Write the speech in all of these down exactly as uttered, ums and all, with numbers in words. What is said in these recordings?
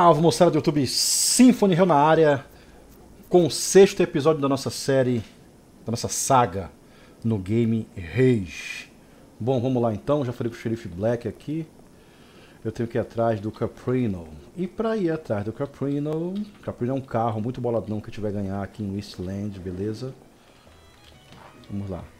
Salve, moçada do YouTube, Symphony Hell na área, com o sexto episódio da nossa série, da nossa saga no game Rage. Bom, vamos lá então, já falei com o Xerife Black aqui. Eu tenho que ir atrás do Caprino. E para ir atrás do Caprino, Caprino é um carro muito boladão que a gente vai ganhar aqui em Wasteland, beleza? Vamos lá.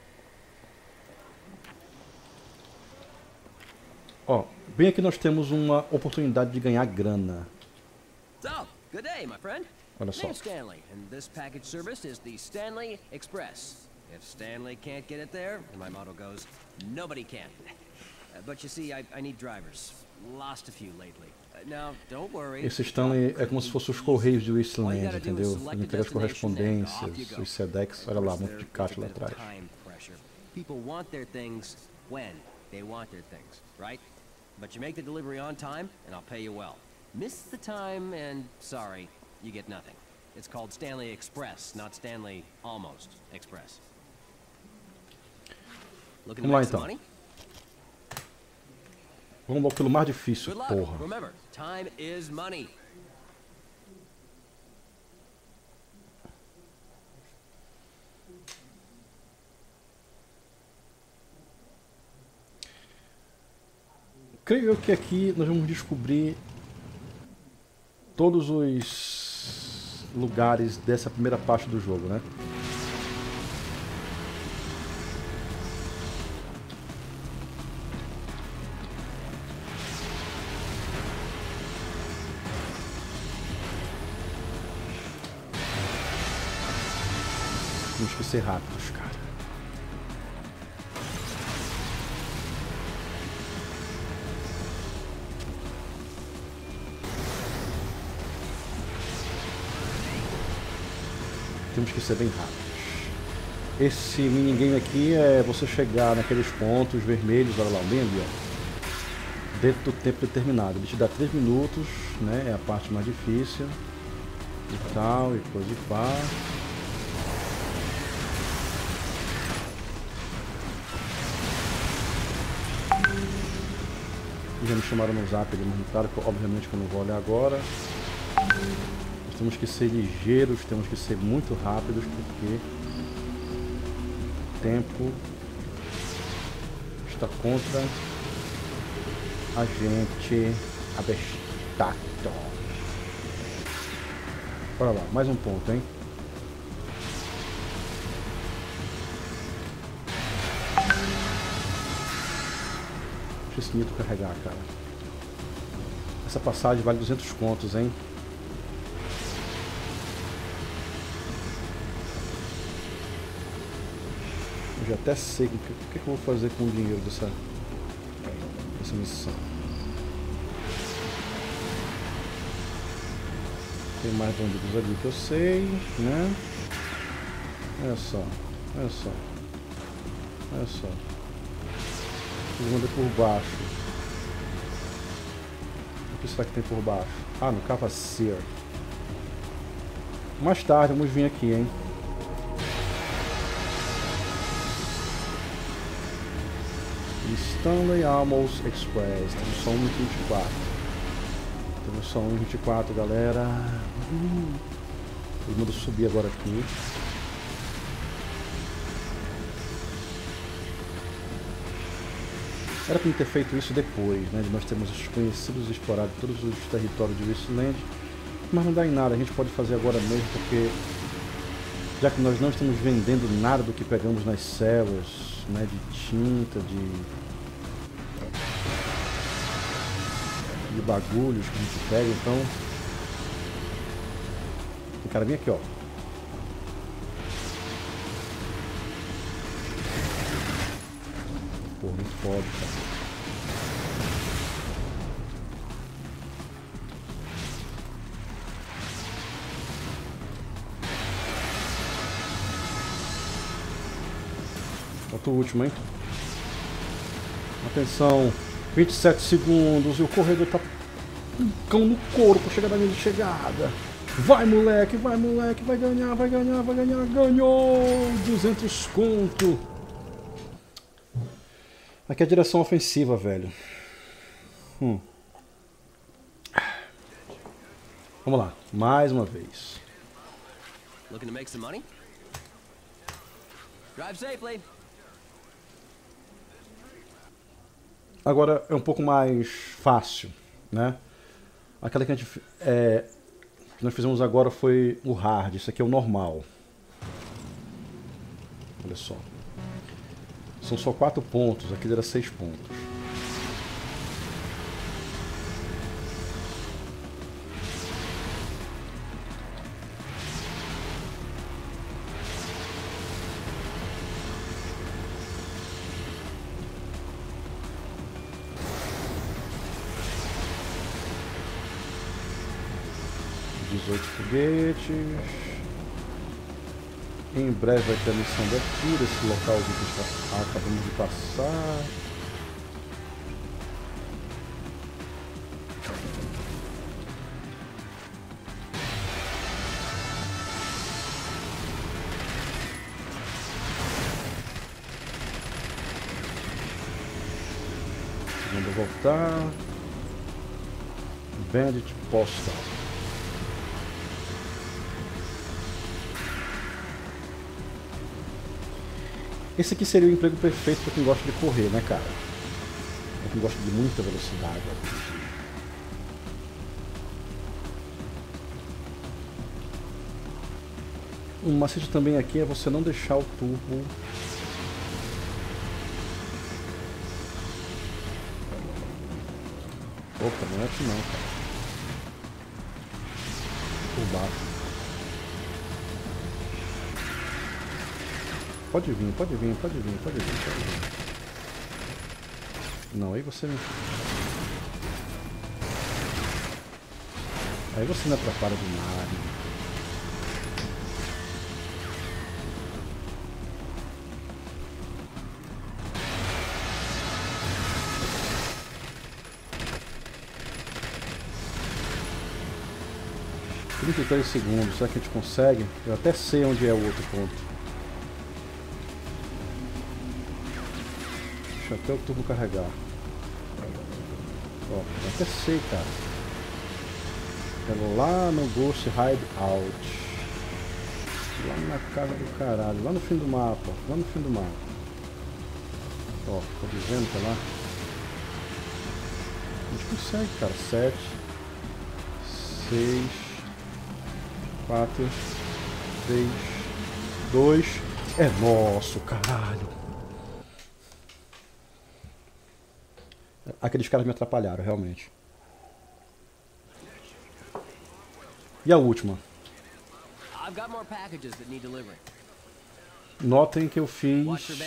Ó, bem aqui nós temos uma oportunidade de ganhar grana. So, good day, my friend. Olha só. Name's Stanley, and this package service is the Stanley Express. If Stanley can't get it there, and my motto goes, nobody can. Uh, but you see, I, I need drivers. Lost a few lately. Uh, now, don't worry. Esse Stanley é como se fosse os correios de Wasteland, entendeu? Ele entrega as correspondências, os Sedex, olha lá, um monte de caixa lá atrás. People want their things when they want their things, right? But you make the delivery on time, and I'll pay you well. Miss the time, and sorry, you get nothing. It's called Stanley Express, not Stanley Almost Express. Looking to Vamos lá make some então. money? Vamos logo pelo mais difícil, Good luck. porra. Remember, time is money. Creio que aqui nós vamos descobrir todos os lugares dessa primeira parte do jogo, né? Temos que ser rápidos, cara. Temos que ser bem rápidos. Esse minigame aqui é você chegar naqueles pontos vermelhos, olha lá, bem ali, ó, dentro do tempo determinado. Ele te dá três minutos, né? É a parte mais difícil. E tal, e coisa e pá. E já me chamaram no zap ali, mas claro que obviamente que eu não vou olhar agora. Temos que ser ligeiros, temos que ser muito rápidos, porque o tempo está contra a gente. Abestato. Olha lá, mais um ponto, hein? Deixa esse mito carregar, cara. Essa passagem vale duzentos contos, hein? Eu até sei o que, que, que eu vou fazer com o dinheiro dessa, dessa missão. Tem mais bandidos ali que eu sei, né? Olha só, olha só, olha só. Eles mandam por baixo. O que será que tem por baixo? Ah, no Cavacier. Mais tarde vamos vir aqui, hein? Stanley Almost Express, temos só um vinte e quatro. Temos só um vinte e quatro, galera. Uhum. Todo mundo subir agora aqui. Era para ter feito isso depois, né? De nós termos conhecidos e explorado todos os territórios de Wasteland. Mas não dá em nada, a gente pode fazer agora mesmo, porque já que nós não estamos vendendo nada do que pegamos nas células, né? De tinta, de... de bagulhos que a gente pega, então o cara vem aqui, ó. Pô, muito foda, cara. Falta o último, hein? Atenção. vinte e sete segundos e o corredor tá um cão no couro pra chegar na linha de chegada. Vai, moleque, vai, moleque, vai ganhar, vai ganhar, vai ganhar. Ganhou! duzentos conto. Aqui é a direção ofensiva, velho. Hum. Vamos lá, mais uma vez. Looking to make some money? Drive safely. Agora é um pouco mais fácil, né? Aquela que a gente é, que nós fizemos agora foi o hard, isso aqui é o normal. Olha só. São só quatro pontos, aqui era seis pontos. dezoito foguetes. Em breve vai ter a missão daqui, desse localzinho que a gente acabamos de passar. Vamos voltar. Bandit Postal. Esse aqui seria o emprego perfeito para quem gosta de correr, né, cara? Para quem gosta de muita velocidade. Um macete também aqui é você não deixar o turbo Opa, não é aqui não, cara. Por baixo. Pode vir, pode vir, pode vir, pode vir, pode vir. Não, aí você... Aí você me atrapalha demais. trinta e três segundos, será que a gente consegue? Eu até sei onde é o outro ponto. Deixa até o turbo carregar. Ó, eu até sei, cara. É lá no Ghost Hideout. Lá na casa do caralho. Lá no fim do mapa. Lá no fim do mapa. Ó, tá dizendo que é lá? A gente consegue, cara. Sete. Seis. Quatro. Três. Dois. É nosso, caralho. Aqueles caras me atrapalharam, realmente. E a última? Notem que eu fiz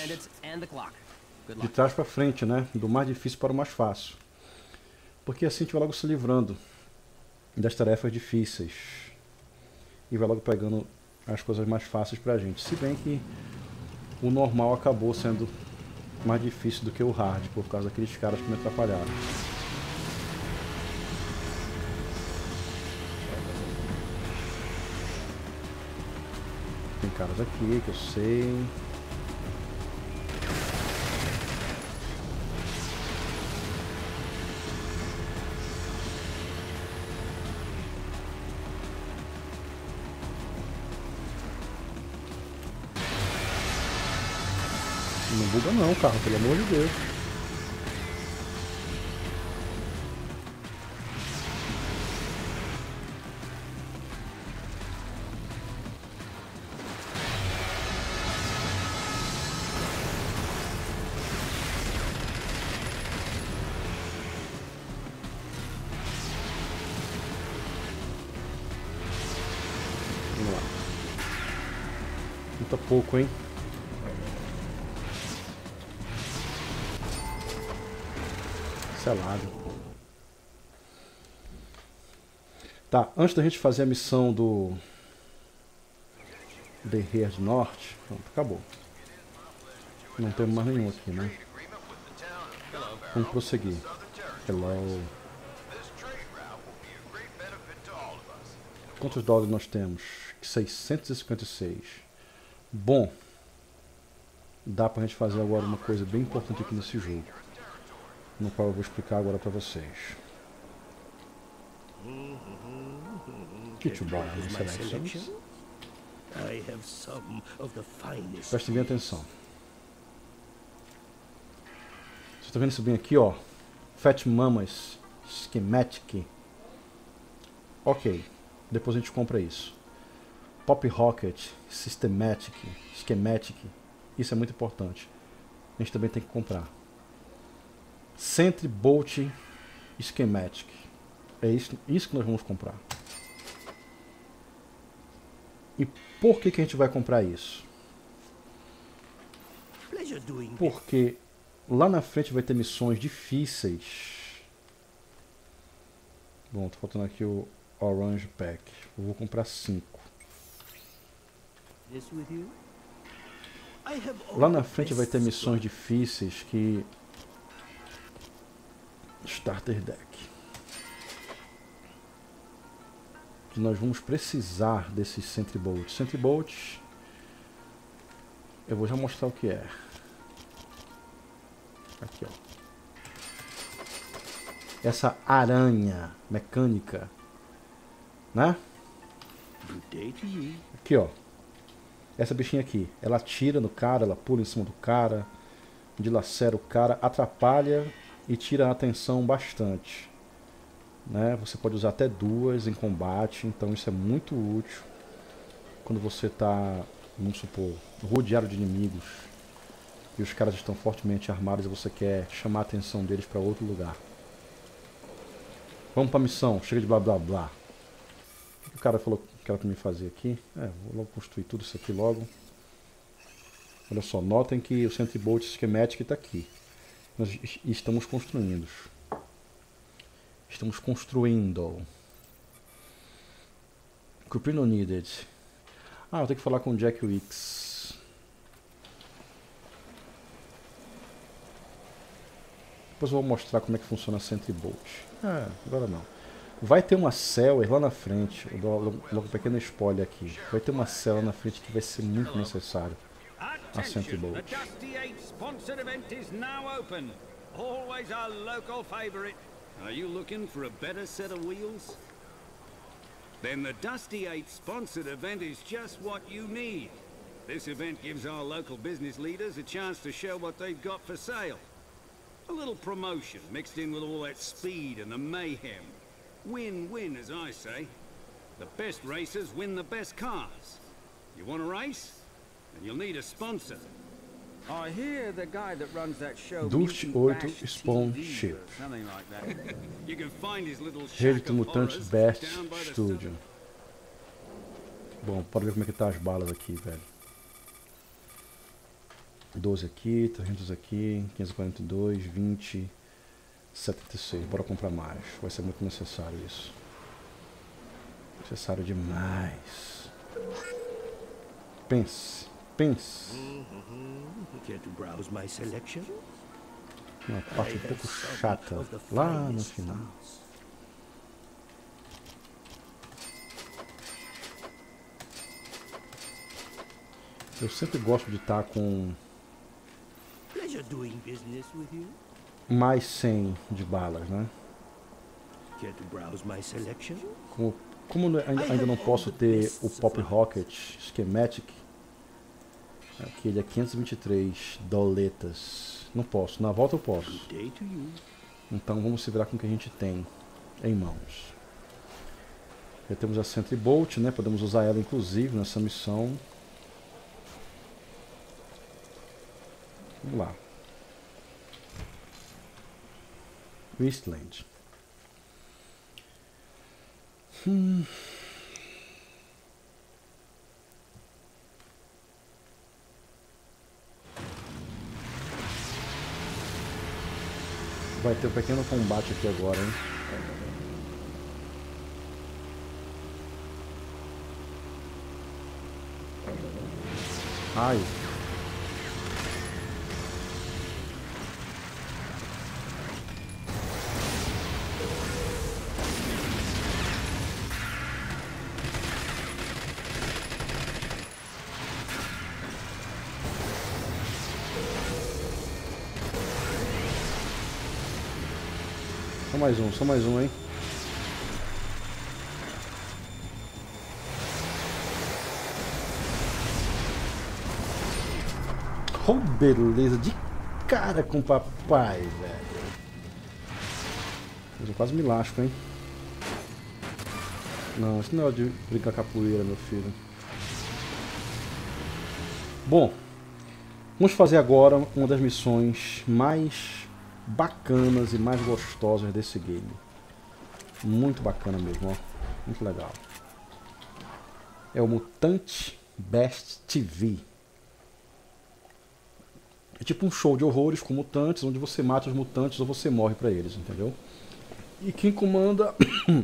de trás para frente, né? Do mais difícil para o mais fácil. Porque assim a gente vai logo se livrando das tarefas difíceis. E vai logo pegando as coisas mais fáceis pra gente. Se bem que o normal acabou sendo mais difícil do que o hard, por causa daqueles caras que me atrapalharam. Tem caras aqui que eu sei. Não buga não, carro, pelo amor de Deus. Vamos lá. Falta pouco, hein? Selado. Tá, antes da gente fazer a missão do The Herd Norte, pronto, acabou. Não temos mais nenhum aqui, né? Vamos prosseguir. Hello. Quantos dólares nós temos? seiscentos e cinquenta e seis. Bom, dá pra gente fazer agora uma coisa bem importante aqui nesse jogo, no qual eu vou explicar agora para vocês. Get to borrow my selections. Prestem bem atenção. Você está vendo isso bem aqui, ó? Fat Mamas Schematic. Ok, depois a gente compra isso. Pop Rocket Systematic Schematic. Isso é muito importante. A gente também tem que comprar. Sentry Bolt Schematic. É isso, isso que nós vamos comprar. E por que, que a gente vai comprar isso? Porque lá na frente vai ter missões difíceis. Bom, tá faltando aqui o Orange Pack. Eu vou comprar cinco. Lá na frente vai ter missões difíceis que... Starter Deck. Que nós vamos precisar desses Sentry Bolts. Sentry Bolts, eu vou já mostrar o que é. Aqui, ó. Essa aranha mecânica, né? Aqui, ó. Essa bichinha aqui, ela atira no cara, ela pula em cima do cara, dilacera o cara, atrapalha e tira a atenção bastante. Né? Você pode usar até duas em combate, então isso é muito útil quando você está, vamos supor, rodeado de inimigos e os caras estão fortemente armados e você quer chamar a atenção deles para outro lugar. Vamos para a missão, chega de blá blá blá. O que o cara falou que era para me fazer aqui? É, vou logo construir tudo isso aqui logo. Olha só, notem que o Sentry Bolt Schematic está aqui. Nós estamos construindo. Estamos construindo. Cuprino needed. Ah, eu tenho que falar com o Jack Wicks. Depois eu vou mostrar como é que funciona a Sentry Bolt. Ah, agora não. Vai ter uma Seller lá na frente. Eu dou logo um pequeno spoiler aqui. Vai ter uma Seller na frente que vai ser muito necessário. A Sentry Bolt. Are you looking for a better set of wheels? Then the Dusty eight sponsored event is just what you need. This event gives our local business leaders a chance to show what they've got for sale. A little promotion mixed in with all that speed and the mayhem. Win-win, as I say. The best racers win the best cars. You want a race? Then you'll need a sponsor. I hear the guy that runs that show. Dust oito Spawn Ship. Something like that. You can find his little Rede do Mutante Best Studio. Bom, pode ver como é que tá as balas aqui, velho. doze aqui, trezentos aqui, quinhentos e quarenta e dois, vinte, setenta e seis. Bora comprar mais. Vai ser muito necessário isso. Necessário demais. Pense, pense. Uma parte um pouco chata lá no final. Eu sempre gosto de estar com mais cem de balas, né? Como, como ainda não posso ter o Pop Rocket Schematic, aqui ele é quinhentos e vinte e três doletas. Não posso, na volta eu posso. Então vamos se virar com o que a gente tem em mãos. Já temos a Sentry Bolt, né? Podemos usar ela inclusive nessa missão. Vamos lá. Wasteland. Hum. Vai ter um pequeno combate aqui agora, hein? Ai. Só mais um, só mais um, hein? Oh, beleza, de cara com o papai, velho. Eu quase me lasco, hein? Não, isso não é de brincar capoeira, meu filho. Bom, vamos fazer agora uma das missões mais bacanas e mais gostosas desse game. Muito bacana mesmo, ó. Muito legal. É o Mutant Best T V. É tipo um show de horrores com mutantes, onde você mata os mutantes ou você morre pra eles, entendeu? E quem comanda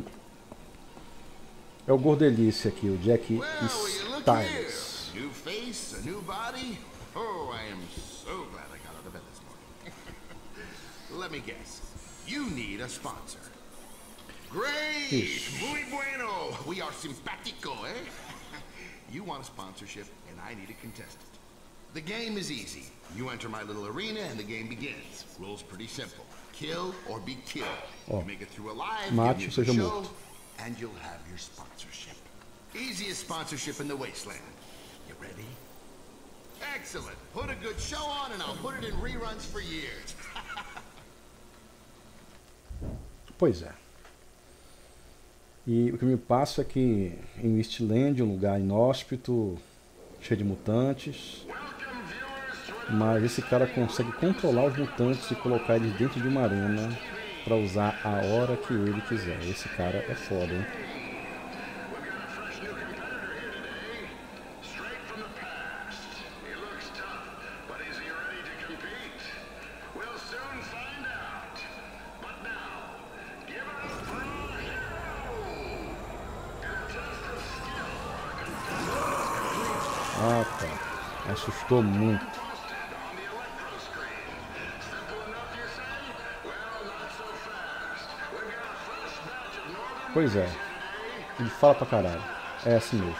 é o Gordelice aqui, o Jack Styles. New face, a new body. Oh, I am so glad I got out of bed this morning. Let me guess. You need a sponsor. Great! Isso. Muy bueno! We are simpático, eh? You want a sponsorship, and I need a contestant. The game is easy. You enter my little arena, and the game begins. Rules pretty simple. Kill or be killed. Oh. You make it through alive, Mate give me a ou seja show, morto. and you'll have your sponsorship. Easiest sponsorship in the wasteland. You ready? Excellent. Put a good show on, and I'll put it in reruns for years. Pois é. E o que me passa é que em Wasteland, um lugar inóspito, cheio de mutantes, mas esse cara consegue controlar os mutantes e colocar eles dentro de uma arena para usar a hora que ele quiser. Esse cara é foda, hein? Ah, tá. Assustou muito. Pois é. Ele fala pra caralho. É assim mesmo.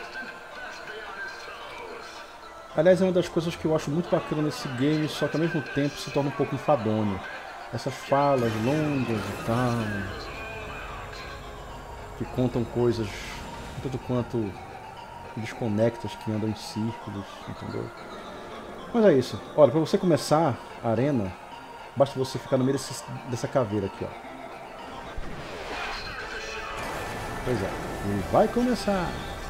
Aliás, é uma das coisas que eu acho muito bacana nesse game, só que ao mesmo tempo se torna um pouco enfadonho. Essas falas longas e tal, que contam coisas tanto quanto desconectas, que andam em círculos, entendeu? Mas é isso. Olha, pra você começar a arena, basta você ficar no meio desse, dessa caveira aqui, ó. Pois é. E vai começar.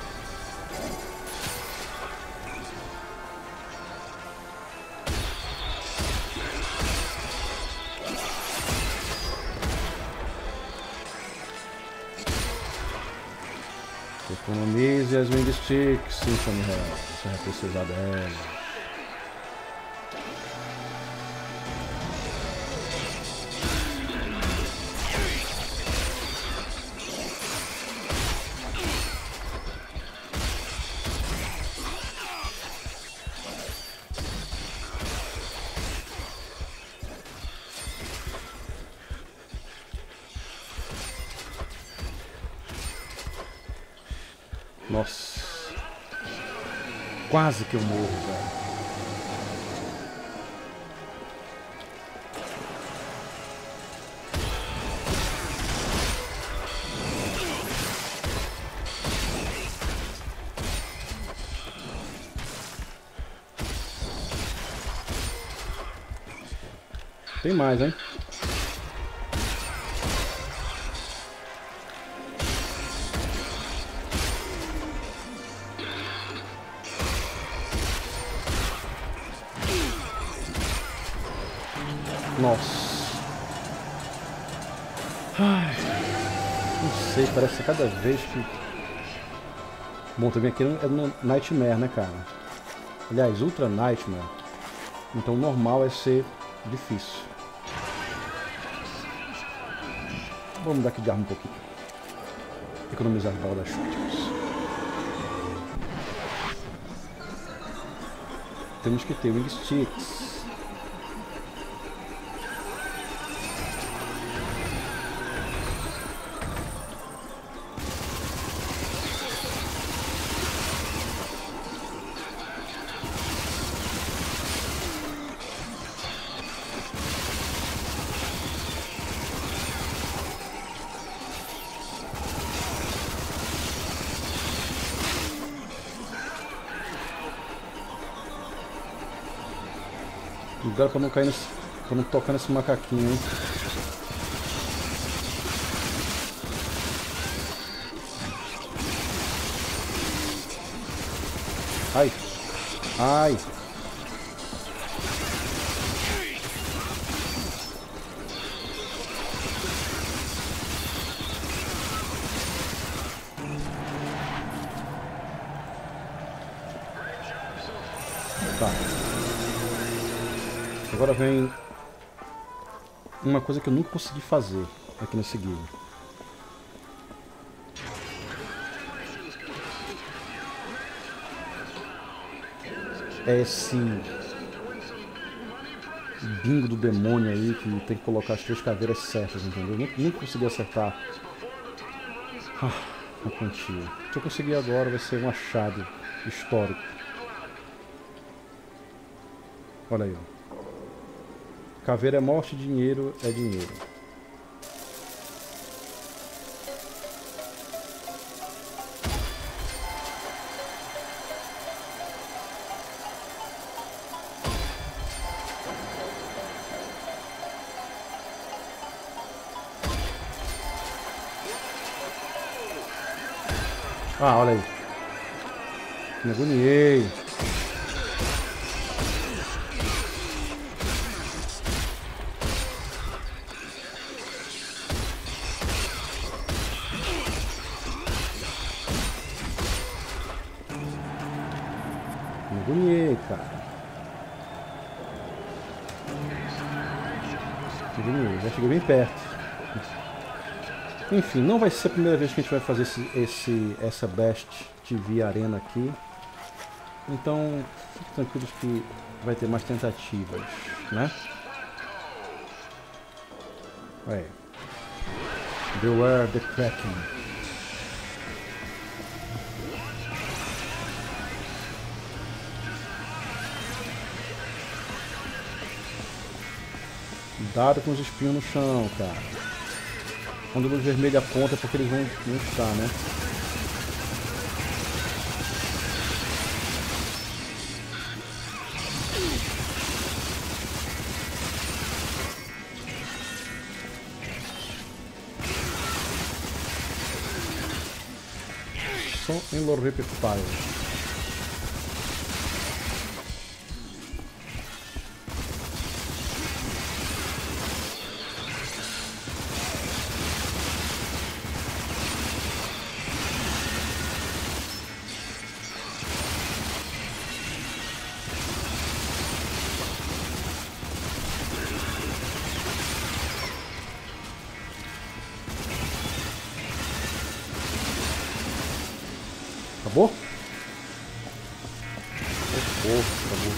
Economize as Wing Sticks, Symphony Hell. Você vai precisar delas. Nossa, quase que eu morro, velho. Tem mais, hein? Nossa. Ai, não sei, parece que cada vez que... Bom, também aqui é no Nightmare, né, cara? Aliás, Ultra Nightmare. Então o normal é ser difícil. Vamos mudar aqui de arma um pouquinho. Economizar as balas das shotguns. Temos que ter Wing Sticks. Cuidado pra não cair nesse. Pra não tocar nesse macaquinho, hein? Ai! Ai! Tá. Agora vem uma coisa que eu nunca consegui fazer aqui nesse game. É esse bingo do demônio aí que tem que colocar as três caveiras certas, entendeu? Eu nunca, nunca consegui acertar ah, a quantia. Se eu conseguir agora vai ser um achado histórico. Olha aí, ó. Caveira é morte, dinheiro é dinheiro. Ah, olha aí. Me agoniei. Me agoniei, cara. Me agoniei. Já cheguei bem perto. Enfim, não vai ser a primeira vez que a gente vai fazer esse, esse, essa Best T V Arena aqui. Então, fiquem tranquilos que vai ter mais tentativas, né? Aí. Beware the Kraken. Cuidado com os espinhos no chão, cara. Quando a luz vermelha aponta é porque eles vão, vão estar, né? Só em Lorrepe Fire. Acabou? Acabou, acabou.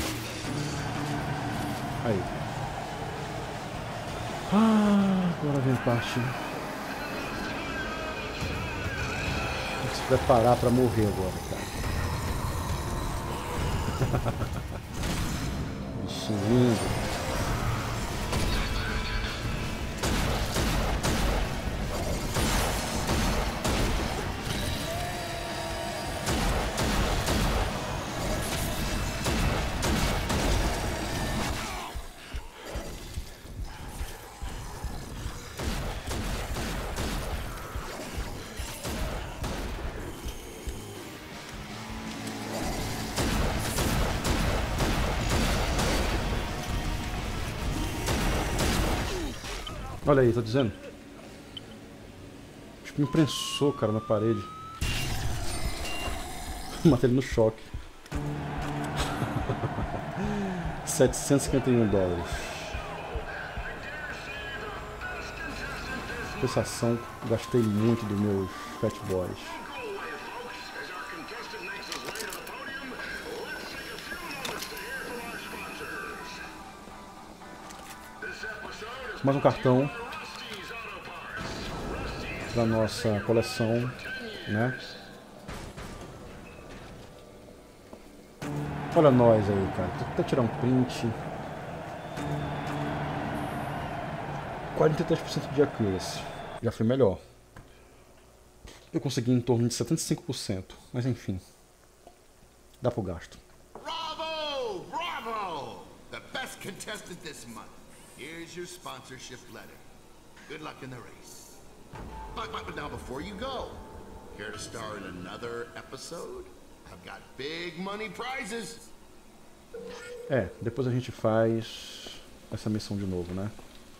Aí. Ah, agora vem a parte. Tem que se preparar pra morrer agora, cara. Bichinho lindo. Olha aí, tô dizendo. Tipo, me imprensou, cara, na parede. Matei ele no choque. setecentos e cinquenta e um dólares. Compensação, gastei muito dos meus Fat Boys. Mais um cartão para nossa coleção, né? Olha nós aí, cara. Vou até tirar um print. quarenta e três por cento de accuracy. Já foi melhor. Eu consegui em torno de setenta e cinco por cento, mas enfim. Dá pro gasto. Bravo! Bravo! The best contestant this month. Here's your sponsorship letter. Good luck in the race. But, but, but now before you go, care to star in another episode? I've got big money prizes. É, depois a gente faz essa missão de novo, né?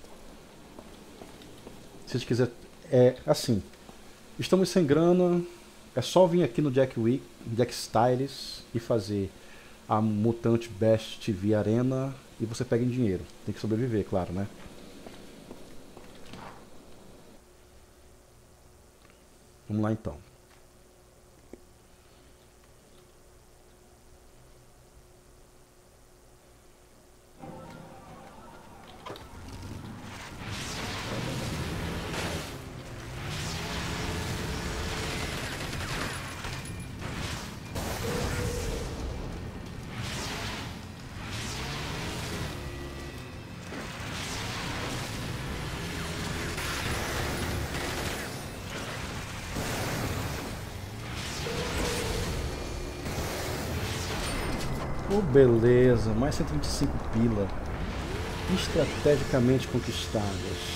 Se vocês quiserem, é assim, estamos sem grana, é só vir aqui no Jack Week, Jack Styles e fazer a Mutante Bash T V Arena e você pega em dinheiro. Tem que sobreviver, claro, né? Vamos lá então. Oh, beleza, mais cento e vinte e cinco pila. Estrategicamente conquistadas.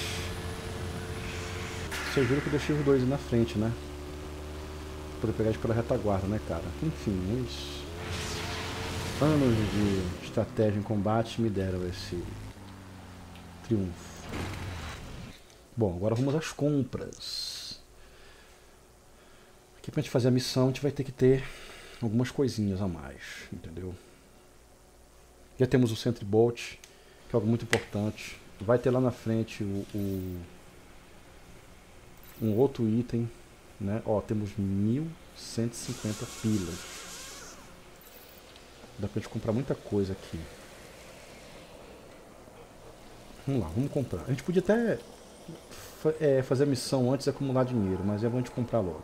Você jura que eu deixei os dois na frente, né? Pra poder pegar eles pela retaguarda, né, cara? Enfim, uns anos de estratégia em combate me deram esse triunfo. Bom, agora vamos às compras. Aqui pra gente fazer a missão, a gente vai ter que ter algumas coisinhas a mais, entendeu? Já temos o Sentry Bolt, que é algo muito importante. Vai ter lá na frente o, o, um outro item, né? Ó, temos mil cento e cinquenta pilas. Dá pra gente comprar muita coisa aqui. Vamos lá, vamos comprar. A gente podia até é, fazer a missão antes de acumular dinheiro, mas é bom a gente comprar logo.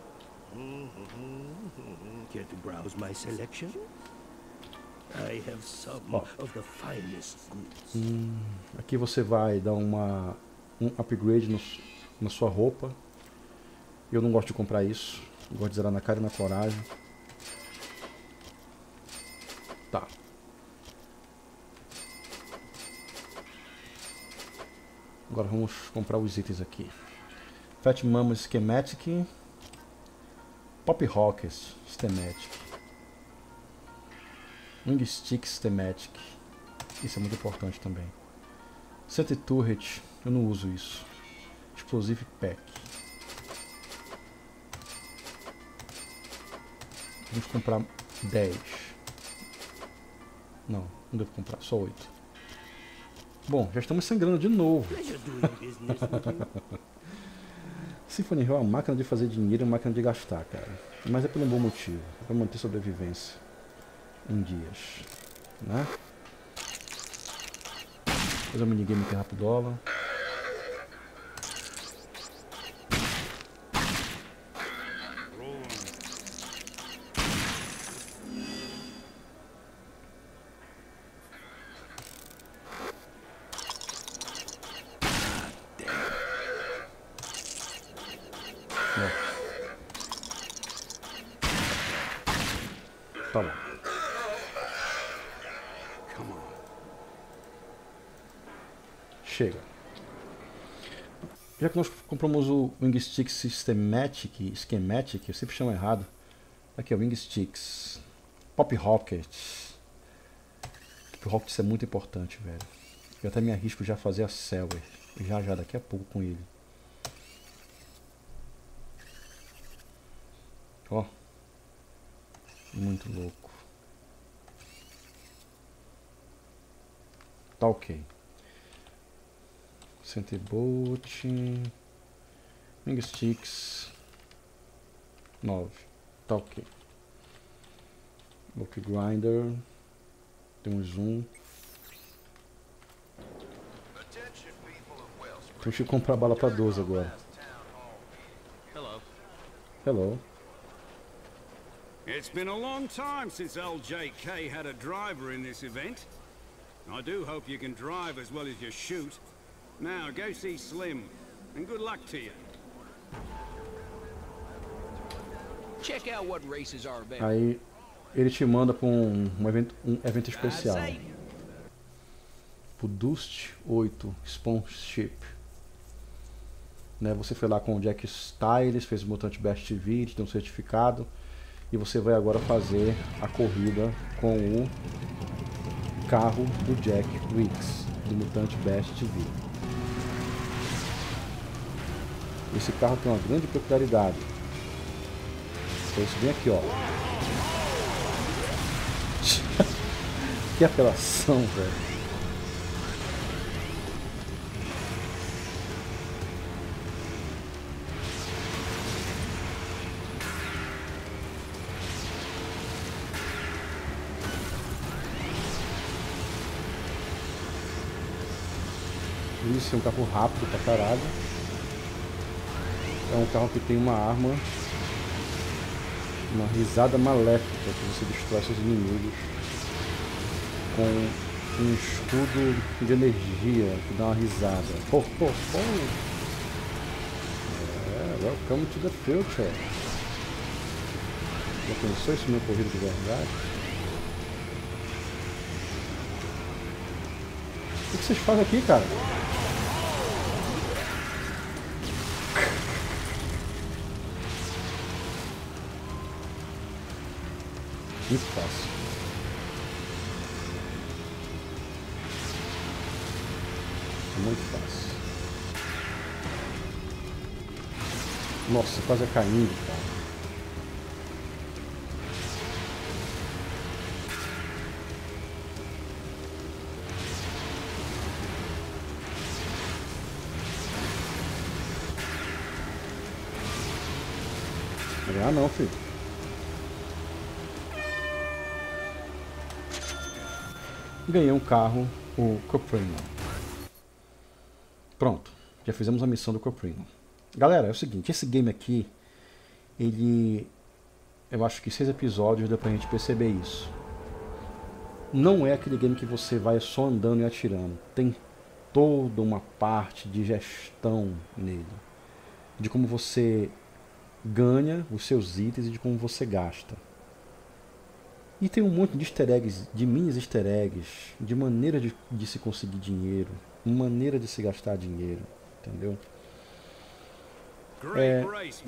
Care to browse my selection? I have some Ó. of the finest goods. Hum, aqui você vai dar uma, um upgrade no, na sua roupa. Eu não gosto de comprar isso. Eu gosto de zerar na cara e na coragem. Tá. Agora vamos comprar os itens aqui. Fat Mama Schematic. Pop Rockets Schematic. Wing Stick Schematic. Isso é muito importante também. Center Turret. Eu não uso isso. Explosive Pack. Vamos comprar dez. Não, não devo comprar. Só oito. Bom, já estamos sem grana de novo. Symphony Hell é uma máquina de fazer dinheiro e uma máquina de gastar, cara. Mas é pelo bom motivo. É para manter sobrevivência em dias, né? Fazer um minigame aqui rapidola. Tá bom. Chega. Já que nós compramos o Wing Stick Systematic, Schematic, eu sempre chamo errado. Aqui é o Wing Sticks. Pop Rockets. Pop Rockets é muito importante, velho. Eu até me arrisco já a fazer a Selwer. Já já, daqui a pouco com ele. Ó. Muito louco. Tá ok. Center Bolt. Wing Sticks. nove. Tá ok. Lock Grinder. Temos um. Temos que comprar bala para doze agora. Hello. Hello. It's been a long time since old J K had a driver in this event. I do hope you can drive as well as you shoot. Now, go see Slim, and good luck to you. Check out what races are available. Aí ele te manda para um, um, evento, um evento especial. pro Dust oito Sponsorship. Né, você foi lá com o Jack Styles, fez o Mutant Best T V, te deu um certificado. E você vai agora fazer a corrida com o carro do Jack Weeks, do Mutant Best T V. Esse carro tem uma grande peculiaridade. Então isso vem aqui, ó. Que apelação, velho. Isso é um carro rápido pra caralho. É um carro que tem uma arma, uma risada maléfica, que você destrói seus inimigos com um escudo de energia que dá uma risada. Oh, oh, oh. É, welcome to the future. Já pensou isso numa corrida de verdade? O que vocês fazem aqui, cara? Muito fácil. Muito fácil. Nossa, quase caindo, cara. Não vai ganhar não, filho. Ganhei um carro, o Coprino. Pronto, já fizemos a missão do Coprino. Galera, é o seguinte, esse game aqui, ele... eu acho que seis episódios deu pra gente perceber isso. Não é aquele game que você vai só andando e atirando. Tem toda uma parte de gestão nele. De como você ganha os seus itens e de como você gasta. E tem um monte de easter eggs, de mini easter eggs, de maneira de, de se conseguir dinheiro, maneira de se gastar dinheiro, entendeu? É...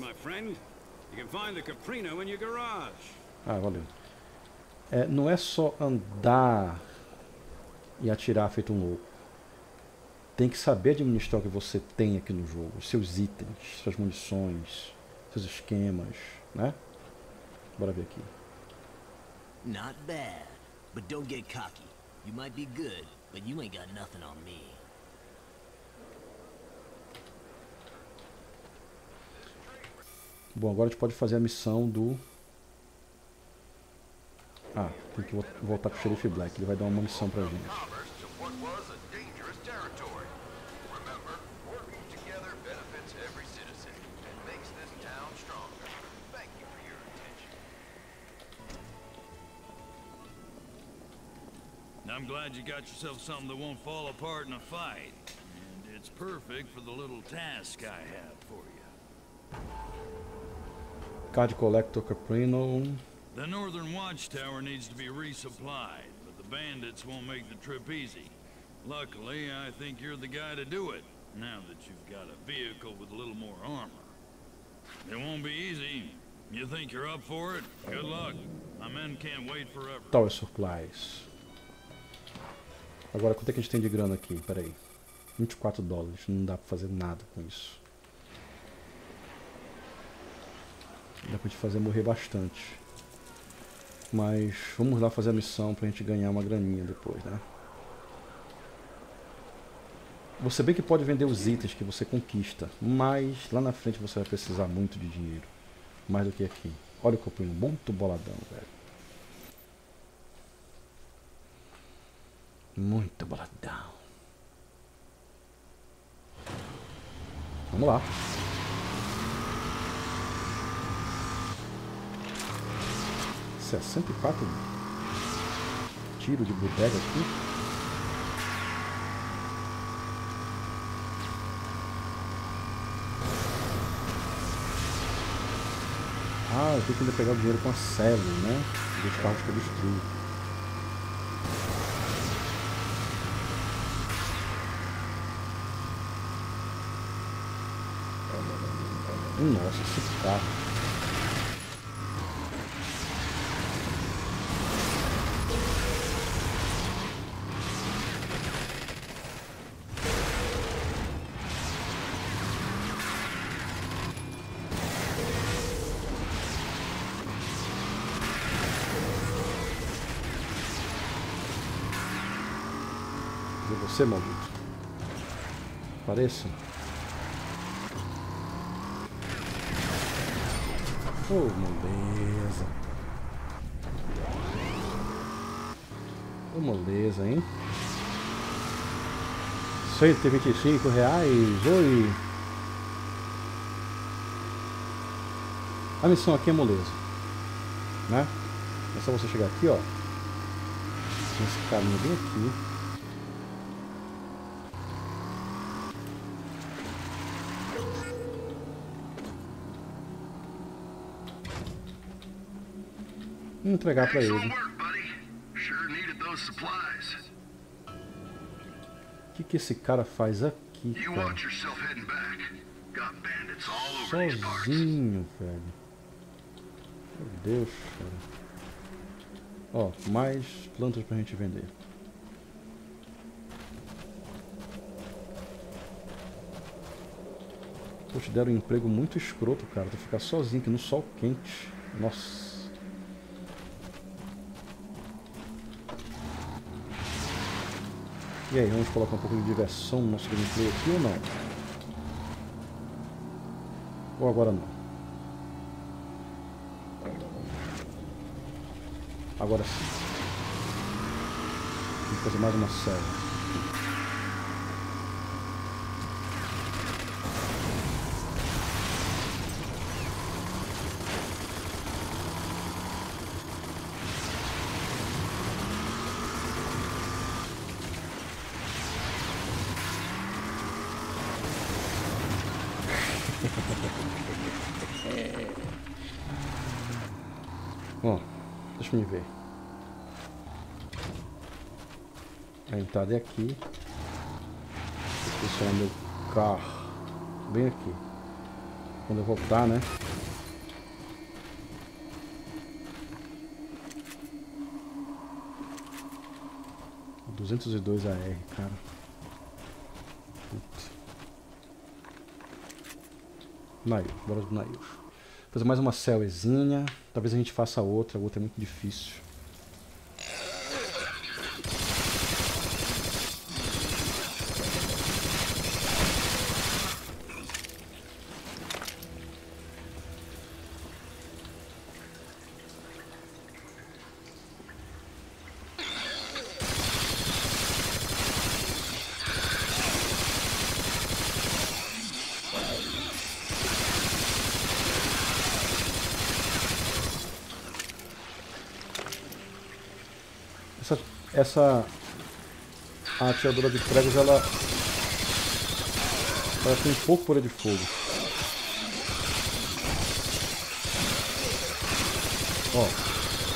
Ah, valeu. É, não é só andar e atirar feito um louco. Tem que saber administrar o que você tem aqui no jogo, os seus itens, suas munições, seus esquemas, né? Bora ver aqui. Not bad, but don't get cocky. You might be good, but you ain't got nothing on me. Bom, agora a gente pode fazer a missão do... Ah, tem que voltar com o Xerife Black. Ele vai dar uma missão pra gente. I'm glad you got yourself something that won't fall apart in a fight. And it's perfect for the little task I have for you. Card Collector Caprino. The Northern Watchtower needs to be resupplied, but the bandits won't make the trip easy. Luckily, I think you're the guy to do it, now that you've got a vehicle with a little more armor. It won't be easy. You think you're up for it? Good luck. My men can't wait forever. Tower Supplies. Agora, quanto é que a gente tem de grana aqui? Pera aí. vinte e quatro dólares. Não dá pra fazer nada com isso. Dá pra gente fazer morrer bastante. Mas vamos lá fazer a missão pra gente ganhar uma graninha depois, né? Você bem que pode vender os itens que você conquista, mas lá na frente você vai precisar muito de dinheiro. Mais do que aqui. Olha o copinho, muito boladão, velho. Muito boladão. Vamos lá. sessenta e quatro tiro de bodega aqui. Ah, eu tenho que ainda pegar o dinheiro com a Celo, né? Dos carros que eu destruo. Nossa, esse carro. Você, maldito. Pareça. Oh, moleza. Oh, moleza, hein? cento e vinte e cinco reais. Oi. A missão aqui é moleza, né? É só você chegar aqui, ó. Esse caminho bem aqui. Entregar pra ele. O que que esse cara faz aqui, cara? Sozinho, velho. Meu Deus, cara. Ó, mais plantas pra gente vender. Pô, te deram um emprego muito escroto, cara. Tu ficar sozinho aqui no sol quente. Nossa. E aí, vamos colocar um pouco de diversão no nosso gameplay aqui ou não? Ou agora não? Agora sim. Vamos fazer mais uma série. Bom, deixa eu me ver. A entrada é aqui. Vou posicionar meu carro bem aqui. Quando eu voltar, né? duzentos e dois A R, cara. Puta. Nail, bora do Nail. Fazer mais uma cellzinha. Talvez a gente faça outra. A outra é muito difícil. Essa, essa a atiradora de pregos, ela, ela tem pouco poder de fogo. Ó.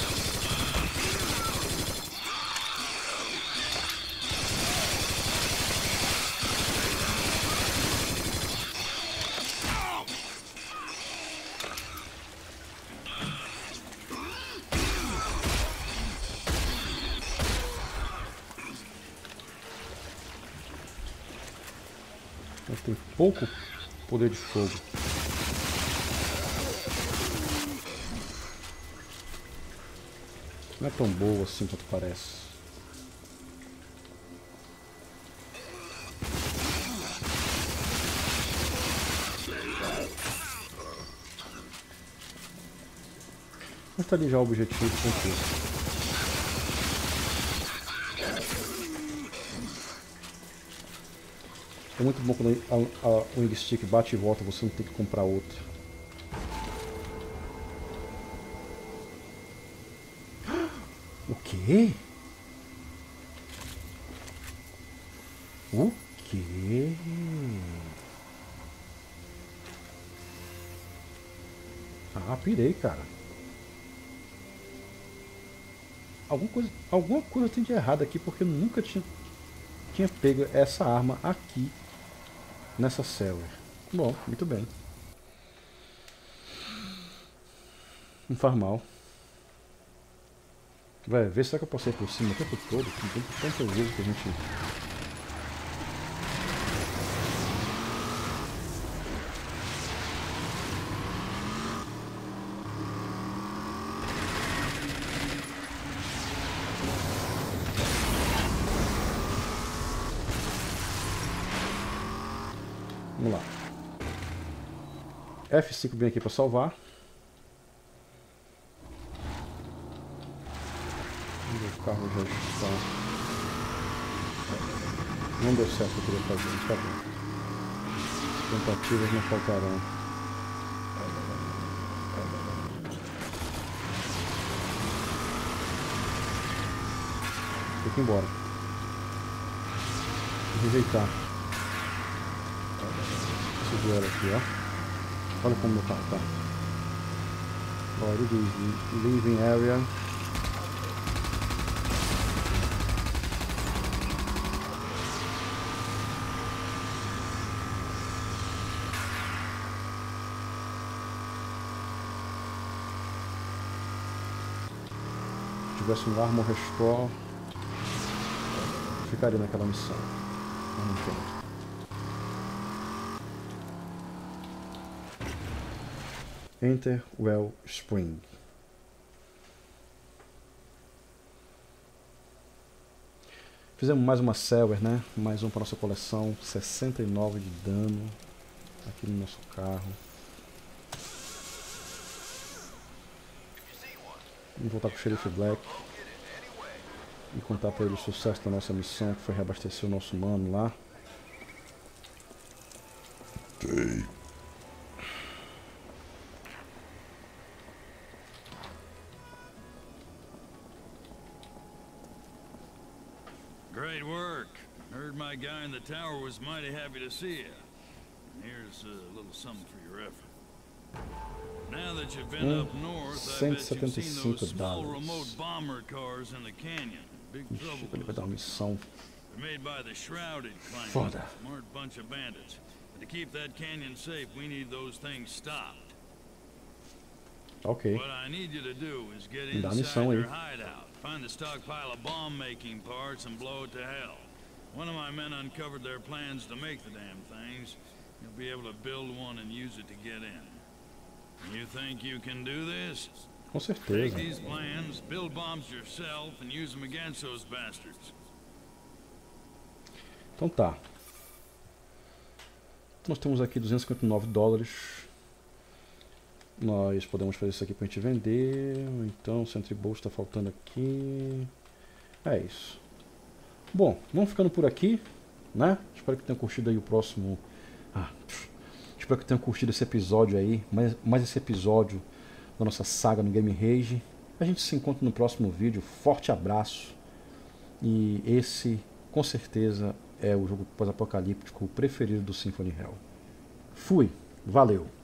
Ela tem pouco poder de fogo. Não é tão boa assim quanto parece. Mas tá ali já o objetivo concluído. É muito bom quando a, a, o Wing Stick bate e volta, você não tem que comprar outro. O quê? O quê? Ah, pirei, cara. Alguma coisa, alguma coisa tem de errado aqui, porque eu nunca tinha, tinha pego essa arma aqui nessa server. Bom, muito bem. Não faz mal. Vai ver, será que eu passei por cima o tempo todo? Tem tanto jogo que a gente... Vamos lá. F cinco bem aqui para salvar. O carro já está... Não deu certo o que eu queria fazer, mas tá bom. Tentativas não faltarão. Tem que ir embora. Rejeitar. Esse duelo aqui, ó. Olha como meu carro tá. Olha, ele diz Living Area. Se tivesse um Armor Restore, ficaria naquela missão. Não entendo. Enter Wellspring. Fizemos mais uma Selwer, né? Mais um para nossa coleção. sessenta e nove de dano aqui no nosso carro. Vamos voltar com o Xerife Black e contar para ele o sucesso da nossa missão, que foi reabastecer o nosso mano lá. Okay. Great work. Heard my guy in the tower was mighty happy to see you. Here's a little something for your effort. Now that you've been up north, I bet you've seen those small remote bomber cars in the canyon. Big trouble. Ele vai dar uma missão. They're made by the Shrouded clan. Foda. Smart bunch of bandits. But to keep that canyon safe, we need those things stopped. Ok. What I need you to do is get Dá a inside missão aí. their hideout, find the stockpile of bomb-making parts, and blow it to hell. One of my men uncovered their plans to make the damn things. You'll be able to build one and use it to get in. You think you can do this? Com certeza. Take these plans, build bombs yourself, and use them against those bastards. Então tá. Nós temos aqui duzentos e cinquenta e nove dólares. Nós podemos fazer isso aqui pra gente vender. Então, o Sentry Bolt está faltando aqui. É isso. Bom, vamos ficando por aqui, né? Espero que tenham curtido aí o próximo... Ah, espero que tenham curtido esse episódio aí, mais, mais esse episódio da nossa saga no Game Rage. A gente se encontra no próximo vídeo. Forte abraço. E esse, com certeza, é o jogo pós-apocalíptico preferido do Symphony Hell. Fui, valeu!